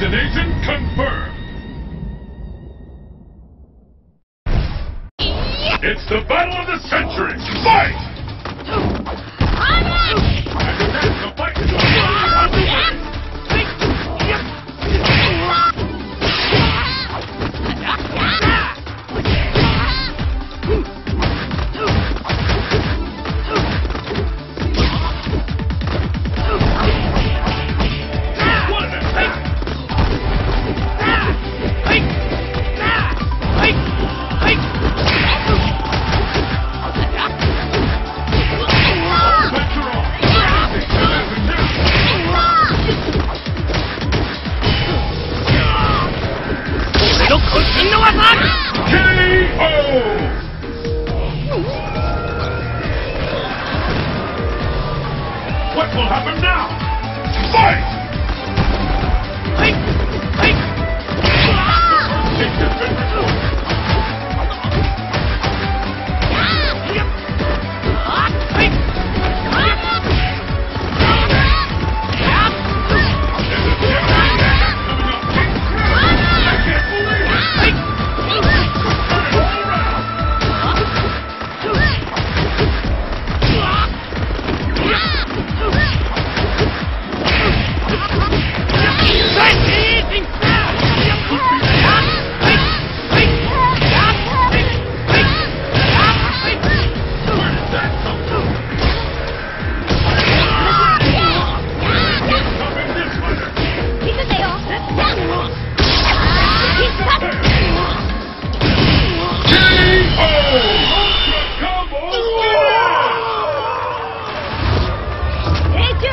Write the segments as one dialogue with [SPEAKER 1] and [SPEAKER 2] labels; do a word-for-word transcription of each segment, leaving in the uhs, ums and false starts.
[SPEAKER 1] Destination confirmed. It's the battle of the century. Fight! And that's the fight is underway. What will happen now? Fight! Hey! Hey!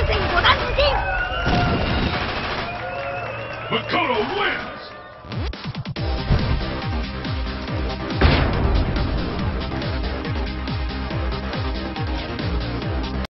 [SPEAKER 1] Makoto wins!